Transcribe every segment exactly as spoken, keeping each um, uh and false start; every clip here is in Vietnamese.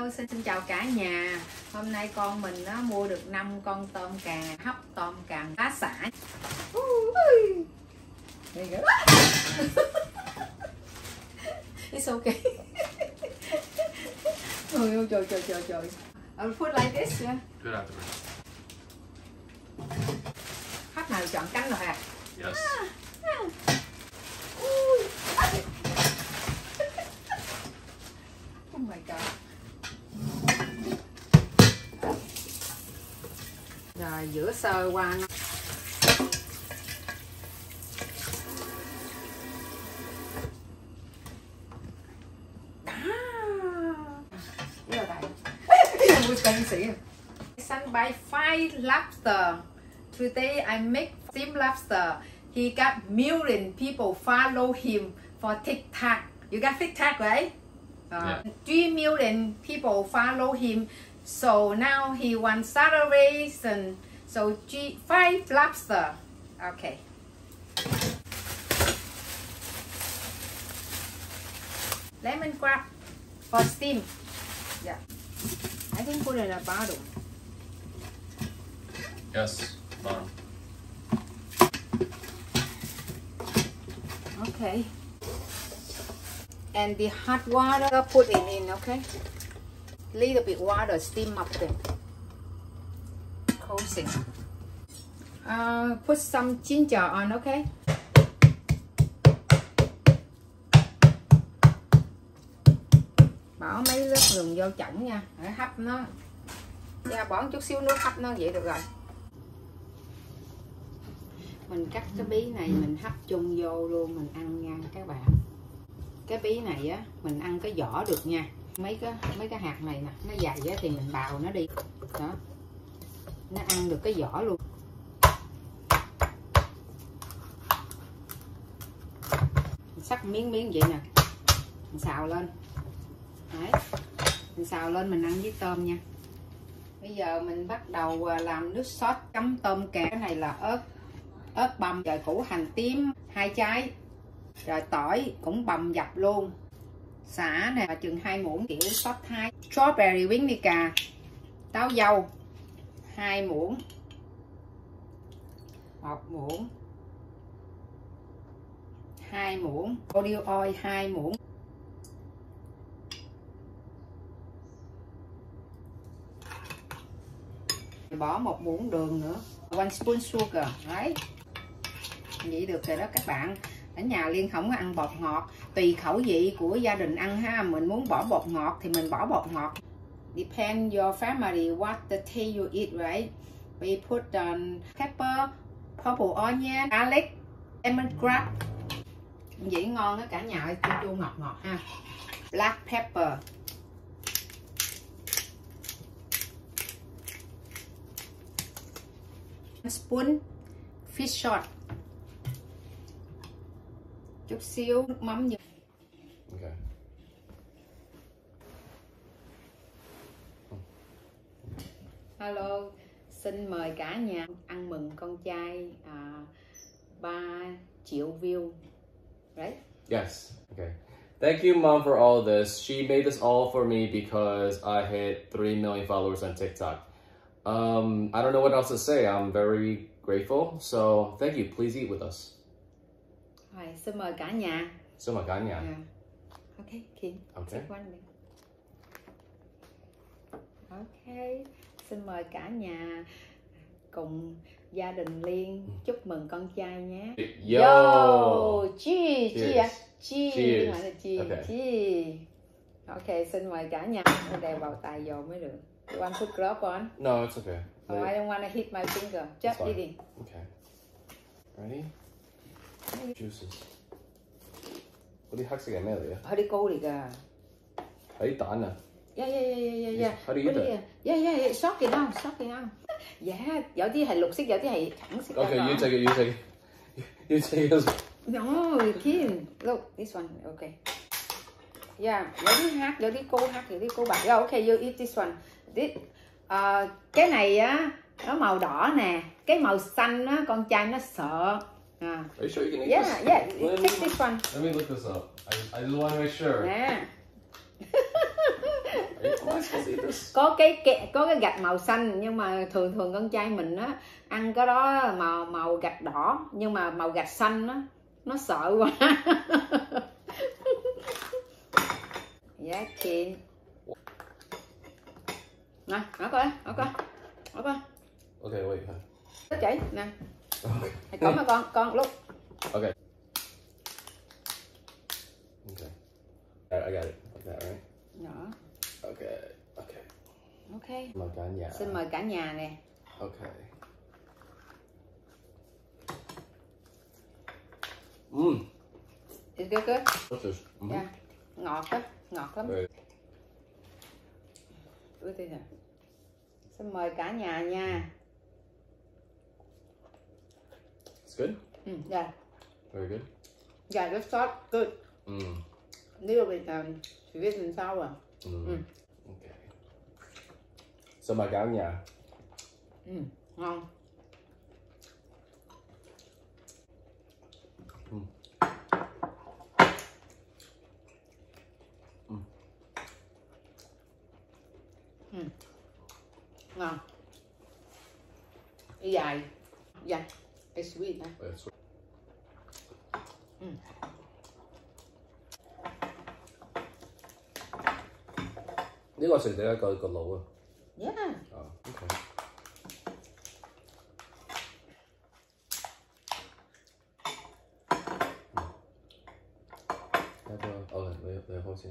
Hello, xin, xin chào cả nhà. Hôm nay con mình nó mua được năm con tôm càng hấp tôm càng lá xả. It's okay. Ôi ôi trời trời trời trời. I'll put like this. Yeah. Good afternoon. Khách nào chọn cánh rồi à? Yes. Oh my god. Rồi rửa sơ qua. Sent by Five Lobster. Today I make steamed lobster. He got million people follow him for TikTok. You got TikTok, right? Uh, Yeah. Three million people follow him. So now he wants celebration. So G five lobster. Okay. Lemon crab for steam. Yeah. I think put in a bottle. Yes. Bottom. Okay. And the hot water, put it in, okay? Little bit water, steam up them. Coating. Uh, put some ginger on, okay? Bỏ mấy lớp gừng vô chổng nha, để hấp nó. Và bỏ một chút xíu nước hấp nó vậy được rồi. Mình cắt cái bí này mình hấp chung vô luôn mình ăn nha các bạn. Cái bí này á mình ăn cái vỏ được nha. Mấy cái mấy cái hạt này nè, nó dày á thì mình bào nó đi. Đó. Nó ăn được cái vỏ luôn. Mình sắc miếng miếng vậy nè. Mình xào lên. Đấy. Mình xào lên mình ăn với tôm nha. Bây giờ mình bắt đầu làm nước sốt chấm tôm càng. Cái này là ớt ớt băm, rồi củ hành tím hai trái, rồi tỏi cũng băm dập luôn, xả nè chừng hai muỗng, kiểu sốt Thái, strawberry vinegar, táo dâu hai muỗng, một muỗng, hai muỗng, olive oil hai muỗng, bỏ một muỗng đường nữa, one spoon sugar. Đấy, vậy được rồi đó các bạn. Ở nhà Liên không có ăn bột ngọt, tùy khẩu vị của gia đình ăn ha. Mình muốn bỏ bột ngọt thì mình bỏ bột ngọt. Depend your family what the taste you eat, right? We put on pepper, purple onion, garlic, lemongrass. Vậy ngon đó cả nhà ơi, chua chua ngọt ngọt ha. Black pepper, spoon fish sauce, chút xíu nước mắm như. Okay. Hello, xin mời cả nhà ăn mừng con trai ba triệu view, right? Yes. Okay. Thank you, Mom, for all this. She made this all for me because I hit three million followers on TikTok. Um, I don't know what else to say. I'm very grateful. So thank you. Please eat with us. Rồi, xin mời cả nhà. So my God, yeah. Yeah. Okay, Kim. Okay. Take one minute. Okay, xin mời cả nhà cùng gia đình Liên chúc mừng con trai nhé. Yo. Yo. Cheers. Cheers. Cheers. Cheers. Cheers. Cheers. Okay. Cheers. Ok, xin mời cả nhà. Đeo vào tay vô mới được. You want to put glove on? No, it's okay. Oh, I don't want to hit my finger. Just eating. Okay. Ready? Juices.嗰啲黑色係咩嚟啊？ 佢啲膏嚟㗎。 係啲蛋啊。 Yeah, yeah, yeah, yeah, yeah. How do you eat it? Yeah, yeah, yeah. Shock it out, shock it out. Yeah, 有啲係綠色，有啲係橙色。 Okay, you take it, you take it. You take it. No, Kim. Look, this one. Okay. Yeah,有啲黑，有啲高黑，有啲高白. Yeah, okay, you eat this one. This, uh, cái này á, nó màu đỏ nè. Cái màu xanh á, con trai nó sợ. À. Are you sure you can eat Yeah, this? yeah. Let Take me, this one. let me look this up. I, I just want to make sure. Nè. Am I supposed to eat this? Có cái, cái có cái gạch màu xanh, nhưng mà thường thường con trai mình á ăn cái đó màu màu gạch đỏ, nhưng mà màu gạch xanh á nó sợ quá. Giá trị nè, nó coi, nó coi, nó coi. Okay, wait. Nó chảy nè. Okay. Hãy cõng mà con, con lúc. Okay. Okay. I got it. Like that, right? Đó. Okay. Okay. Ok. Mời cả nhà. Xin mời cả nhà nè. Okay. Mmm. Is good good? Delicious. Mm-hmm. Yeah. Ngọt á, ngọt lắm. Very. Ui thế nào. Xin mời cả nhà nha. It's good? Mm, yeah. Very good? Yeah, the sauce good. Mm. Little bit um, sweet and sour. Mm. Mm. Okay. Xin mời cả nhà. Mm, ngon. Mm. Mm. Mm. Ngon. Dài. Yeah. It's sweet. Huh? It's sweet. Mm. This was the cái個腦啊。 Yeah. Oh, okay.要不要？哦，你你開先。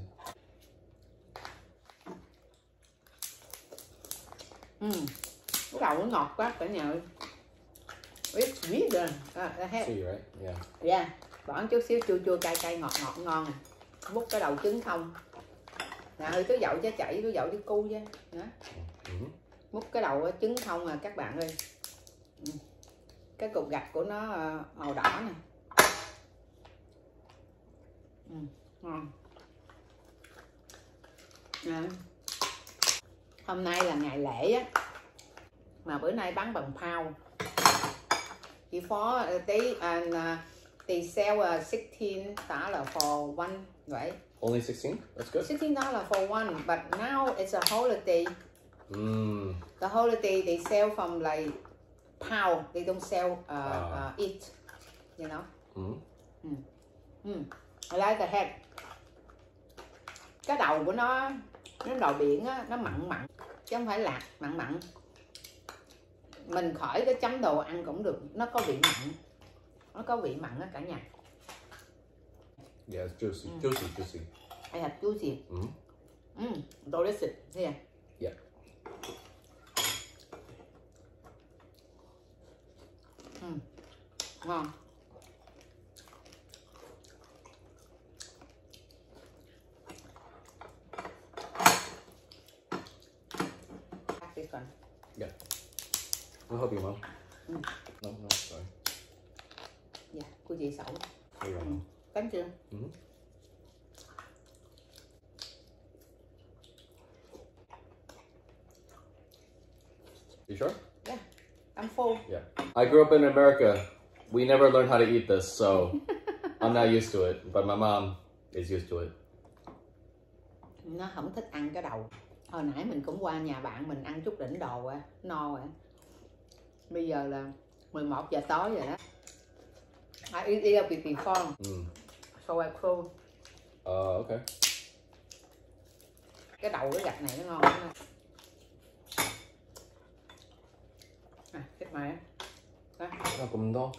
Ừ. Cái đầu nó ngọt quá cả nhà ơi. It's sweet rồi. À, Sweet, right? Yeah. yeah. Bỏ chút xíu chua chua cay cay ngọt ngọt ngon nè. Múc cái đầu trứng không. Nè ơi, cứ dậu cho chảy, cứ dậu đi cu chứ. Đó. Mm-hmm. Múc cái đầu trứng không à các bạn ơi. Ừ. Cái cục gạch của nó màu đỏ nè. Ừ. Ngon. À. Hôm nay là ngày lễ á, mà bữa nay bán bằng pound. Before they and uh, they sell uh, sixteen dollars for one, right? Only sixteen? That's good. sixteen dollars for one, but now it's a holiday. Mm. The holiday they sell from like pound. They don't sell uh, Ah. uh, it, you know. Mm. Mm. Mm. I like the head. Cái đầu của nó, nó đò biển á, nó mặn mặn, chứ không phải lạc mặn mặn. Mình khỏi cái chấm đồ ăn cũng được, nó có vị mặn, nó có vị mặn á cả nhà. Yeah, it's juicy, Mm. juicy, juicy. I have juicy. Mm. Mm, delicious. Yeah. Yeah. Mm. Ngon. This one. Yeah. I'll help you, Mom. Mm. No, no, sorry. Dạ, cô chị xấu. Here you go, Mom. Thank you. Mm-hmm. You sure? Yeah, I'm full. Yeah. I grew up in America. We never learned how to eat this, so I'm not used to it. But my mom is used to it. Nó không thích ăn cái đầu. Hồi nãy mình cũng qua nhà bạn mình ăn chút đỉnh đồ à, no rồi. Bây giờ là mười một giờ tối rồi đó. I eat it a bit before, Mm. so I full. Uh, okay. Cái đầu cái gạch này nó ngon lắm. À, cái mày á. Đó. Nó cũng to.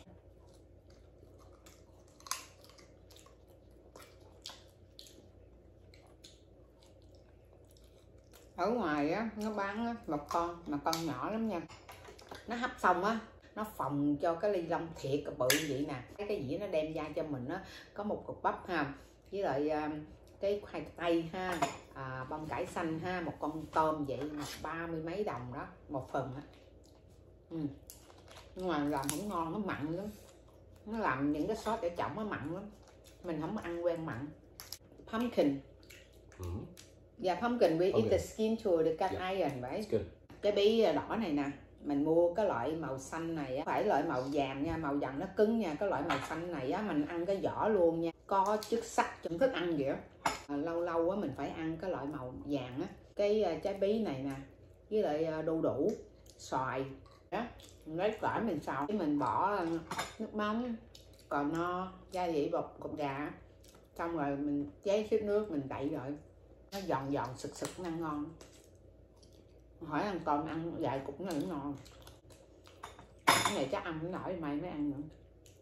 Ở ngoài á, nó bán á, một con, mà con nhỏ lắm nha. Nó hấp xong á, nó phòng cho cái ly lông thiệt bự vậy nè. Cái cái dĩa nó đem ra cho mình á, có một cục bắp ha, với lại uh, cái khoai tây ha, à, bông cải xanh ha, một con tôm vậy mà ba mươi mấy đồng đó, một phần á. Ừ. Nhưng mà làm không ngon, nó mặn lắm. Nó làm những cái sốt để trộn nó mặn lắm. Mình không ăn quen mặn. Pumpkin. Mm-hmm. Yeah, pumpkin, we Okay. eat the skin to the gut Yeah. iron, right? It's good. Cái bí đỏ này nè, mình mua cái loại màu xanh này á, phải loại màu vàng nha, màu vàng nó cứng nha. Cái loại màu xanh này á, mình ăn cái vỏ luôn nha, có chất sắt, chúng thích ăn vậy á. À, lâu lâu á mình phải ăn cái loại màu vàng á, cái uh, trái bí này nè, với lại uh, đu đủ, xoài đó. Mình lấy tỏi mình xào, mình bỏ uh, nước mắm, còn no, gia vị bột cục gà, xong rồi mình chế xíu nước mình đậy rồi, nó giòn giòn sực sực, ăn ngon. Hỏi ăn tôm ăn vài cục nó cũng ngon. Cái này chắc ăn không nổi, mày mới ăn nữa.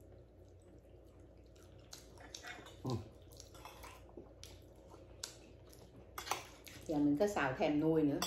Ừ. Giờ mình có xào thêm nuôi nữa.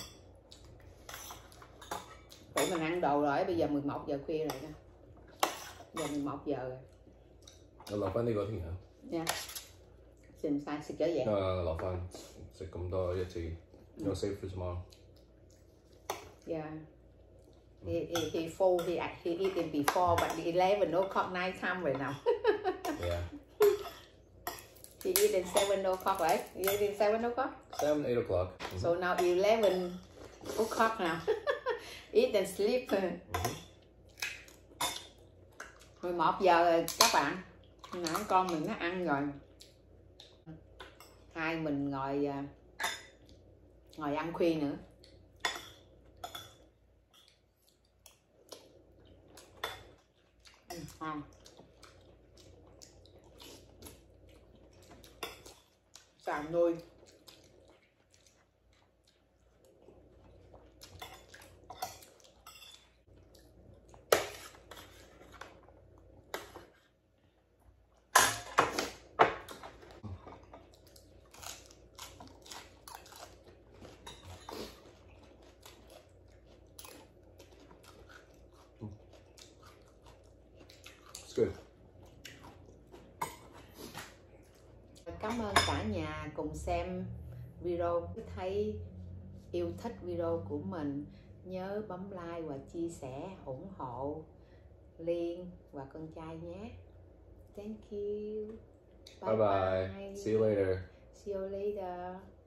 Tụi mình ăn đồ rồi, bây giờ mười một giờ khuya rồi đó. Giờ mười một giờ rồi. 我留翻呢個添啊。 Nha. Xin sai食咗嘢。 啊，留翻食咁多一次，有 save for tomorrow。 Yeah. He, he, he full, he, he eat it before, but the eleven o'clock night time right now. Yeah. He eat at seven o'clock, right? He eat at seven o'clock? Seven, eight o'clock. Mm-hmm. So now eleven o'clock now. Eat and sleep. Mm-hmm. mười một giờ rồi các bạn. Nãy con mình nó ăn rồi. Hai mình ngồi ngồi ăn khuya nữa. Ngon. Xào nuôi. It's good. Cảm ơn cả nhà cùng xem video. Thấy yêu thích video của mình, nhớ bấm like và chia sẻ ủng hộ Liên và con trai nhé. Thank you. Bye bye. bye. See you later. See you later.